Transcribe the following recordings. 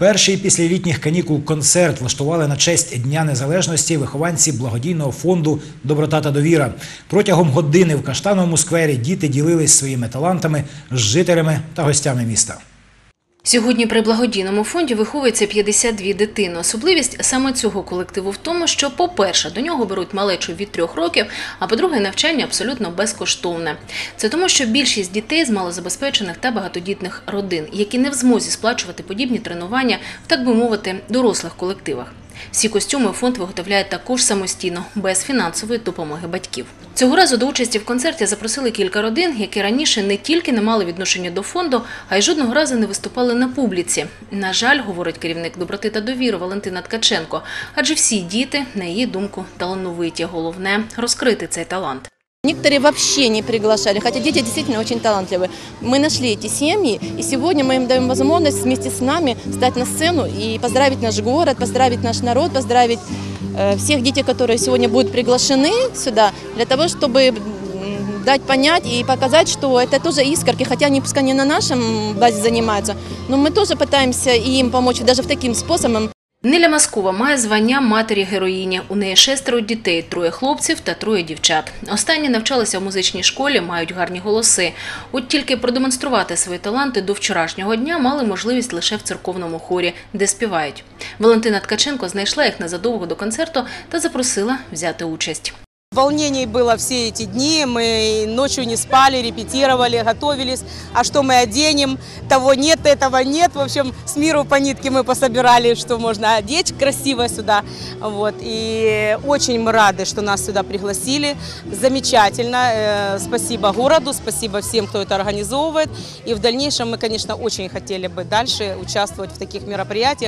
Перший після літніх канікул концерт влаштували на честь Дня Незалежності вихованці благодійного фонду «Доброта та довіра». Протягом години в Каштановому сквері діти ділились своїми талантами з жителями та гостями міста. Сьогодні при благодійному фонді виховується 52 дитини. Особливість саме цього колективу в тому, що, по-перше, до нього беруть малечу від 3 років, а по-друге, навчання абсолютно безкоштовне. Це тому, що більшість дітей з малозабезпечених та багатодітних родин, які не в змозі сплачувати подібні тренування в, так би мовити, дорослих колективах. Всі костюми фонд виготовляє також самостійно, без фінансової допомоги батьків. Цього разу до участі в концерті запросили кілька родин, які раніше не тільки не мали відношення до фонду, а й жодного разу не виступали на публіці. На жаль, говорить керівник «Доброти та довіри» Валентина Ткаченко, адже всі діти, на її думку, талановиті. Головне – розкрити цей талант. Некоторые вообще не приглашали, хотя дети действительно очень талантливые. Мы нашли эти семьи, и сегодня мы им даем возможность вместе с нами встать на сцену и поздравить наш город, поздравить наш народ, поздравить всех детей, которые сегодня будут приглашены сюда, для того, чтобы дать понять и показать, что это тоже искорки, хотя они пускай не на нашем базе занимаются, но мы тоже пытаемся им помочь даже в таким способом. Неля Маскова має звання матері-героїні. У неї 6 дітей, 3 хлопців та 3 дівчат. Останні навчалися в музичній школі, мають гарні голоси. От тільки продемонструвати свої таланти до вчорашнього дня мали можливість лише в церковному хорі, де співають. Валентина Ткаченко знайшла їх незадовго до концерту та запросила взяти участь. Волнений было все эти дни, мы ночью не спали, репетировали, готовились. А что мы оденем? Того нет, этого нет. В общем, с миру по нитке мы пособирали, что можно одеть красиво сюда. Вот. И очень мы рады, что нас сюда пригласили. Замечательно. Спасибо городу, спасибо всем, кто это организовывает. И в дальнейшем мы, конечно, очень хотели бы дальше участвовать в таких мероприятиях.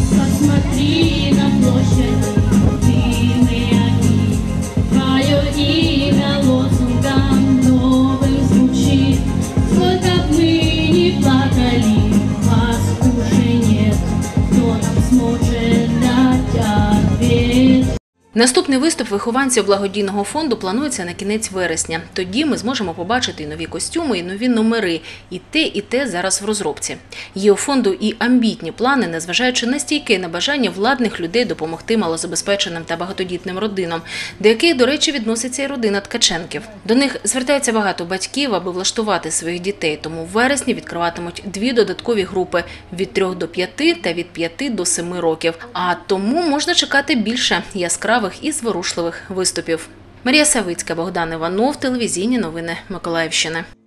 Посмотри на площадь. Имя лозунгом новым звучит, сколько б мы ни плакали, вас уже нет, кто нам сможет дать ответ. Наступний виступ вихованців благодійного фонду планується на кінець вересня. Тоді ми зможемо побачити і нові костюми, і нові номери. І те зараз в розробці. Є у фонду і амбітні плани, незважаючи на стійке небажання владних людей допомогти малозабезпеченим та багатодітним родинам, до яких, до речі, відноситься і родина Ткаченків. До них звертається багато батьків, аби влаштувати своїх дітей, тому в вересні відкриватимуть 2 додаткові групи – від 3 до 5 та від 5 до 7 років. А тому можна чекати більше яскравих і зворушливих виступів. Марія Савицька, Богдан Іванов, телевізійні новини Миколаївщини.